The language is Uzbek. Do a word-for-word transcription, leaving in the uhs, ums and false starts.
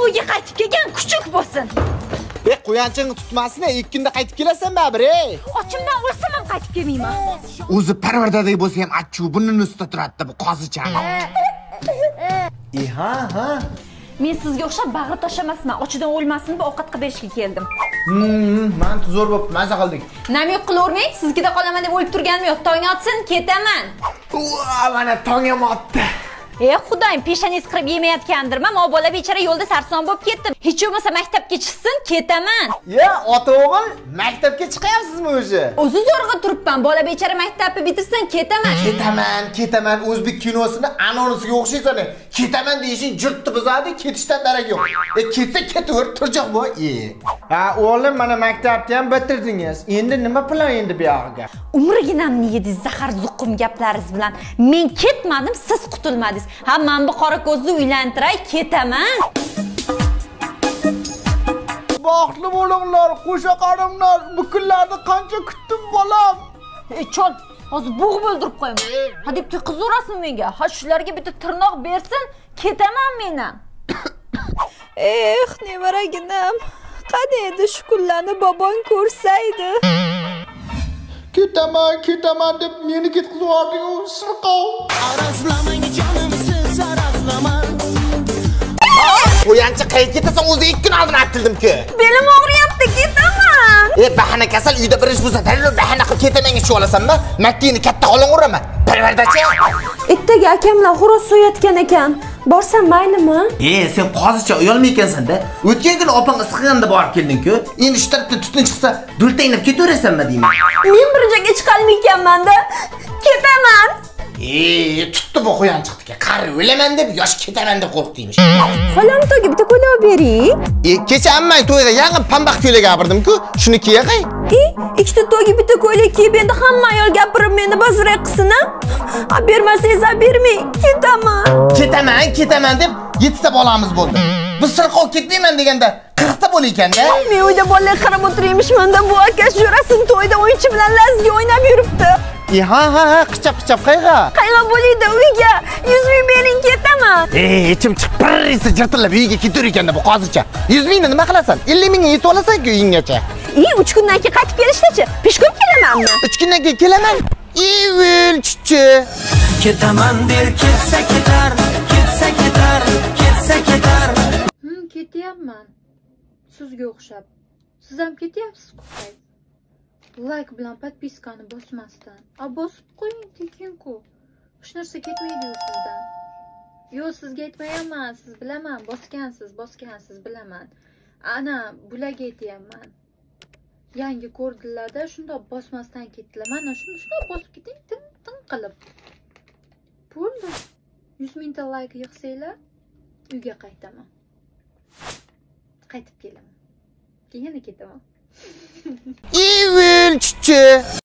to'yga qaytib kelgan kuchuk bo'lsin. E, quyanchingni tutmasini ikki kunda qaytib kelasan baribir, ey. Ochimdan o'lsam ham qaytib kelmayman. O'zi parvardadek bo'lsa ham achchu bunini ustida turadi bu qozicha. E, ha, ha. Men sizga o'xshab bag'ri tosh emasman. Ochidan o'lmasin deb ovqat qilib berishga keldim. Hmm, men zo'r bo'lib maza qildik. Nima yo'q qilavermang, sizga qolaman deb o'lib turganim yo'q. Tong otsin, ketaman. Va, mana tong ham otdi. E, xudoyim, peshanangiz qirib yemayotgandirman. Men bola bechara yo'lda sarson bo'lib ketdim. Hech bo'lmasa maktabga chiqsin, ketaman. Ya, ota-o'g'il, maktabga chiqyapsizmi o'zi? O'zi zo'rg'a turibman. Bola bechara maktabni bitirsin, ketaman. Ketaman, ketaman. O'zbek kinosini anonsiga o'xshaysan. Ketaman deyishing jurtni buzadi, ketishdan darak yo'q. E, ketsa ketaver, turjoq bu. E. Ha, o'g'lim, mana maktabni ham bitirdingiz. Endi nima plan endi bu yog'iga? Umriginamni yedingiz zahar zuqqum gaplaringiz bilan. Men ketmadim, siz qutulmadingiz. Ha, men bu qora ko'zni uylantiray, ketaman. Baxtli bo'linglar, qo'shaqarimlar. Bu kunlarni qancha kutdim bolam. Ey, chol, hozir bo'g'ib o'ldirib qo'yaman. Ha deb qizaverasizmi menga? Ha, shularga bitta tirnoq bersin, ketaman men ham. Eh, nevaraginam. Qani edi shu kunlarni bobong ko'rsaydi. Ketaman, ketaman deb meni ketkizib yubording-ku, sirqov. Arazlamang jonimsiz, arazlamang. Qo'yanchi qayerga ketasan? O'zi ikki kun oldin aytildim-ku. Belim og'riyapti, ketaman. E, bahana kasal uyda birish bo'lsa, darrov bahana qilib ketamanga tushib olasanmi? Makkini katta olaveraman. Parvardachi. Ertaga akamlar xo'roz so'yatgan ekan. Borsam maylimi? E, sen qozicha uyalmay ekansan-da. O'tgan kuni opang isig'anda borib kelding-ku. Endi shu tarafda tutun chiqsa, dultaynab ketaverasanmi deyman. Men bir joyga chiqolmaykanman-da. Ketaman. E, tutdi bu qo'yanchiqdika. Qari o'laman deb yosh ketaman deb qo'rqdingmish. Xolam to'yga bitta ko'ylak bering. E, kecha ammang to'yda yangi pambaq ko'ylak gapirdim-ku. Shuni kiyaqay. E, ikkita to'yga bitta ko'ylak kiyib endi hamma ayol gapirib meni bazirak qilsin-a? A, bermasangiz bermang. Ketaman. Ketaman, ketaman deb yettita bolamiz bo'ldi. Biz sirqov ketmayman deganda qirqta bo'l ekan-da. Men uyda bolalar qarab o'tirishmanda bu aka jo'rasin to'yda o'yinchi bilan lazgi o'ynab yuribdi. E, ha ha ha, qichab-qichab qayga? Qayga bo'ladi uyga? yuz ming bering, ketaman. E, ichim chiqirrisi jirtillab uyga ketar ekan-da bu qozicha. yuz mingni nima qilasan? ellik mingga yetib olasan-ku uyinggacha. E, uch kundan keyin qaytib kelishdachi? Peshkom kelamanmi? uch kundan keyin kelaman. Evil chuchi. Ketaman der, ketsa ketar, ketsa ketar, ketsa ketar. Hmm, ketyapman. Sizga o'xshab. Siz ham ketyapsiz-ku. Like bilan podpiskani bosmasdan. A, bosib qo'ying, tekin-ku. Hech narsa ketmaydi-yu sizdan. Yo'q, sizga aytmayapman, siz bilaman, bosgansiz, bosgansiz bilaman. Ana, bularga aytyapman. Yangi ko'rdilarda shundoq bosmasdan ketdilar. Mana shuni shundoq bosib keting, tin-tin qilib. Bo'ldi. yuz mingta like yig'sanglar, uyga qaytaman. Qaytib kelaman. Keyin yana ketaman. Evil chuchi.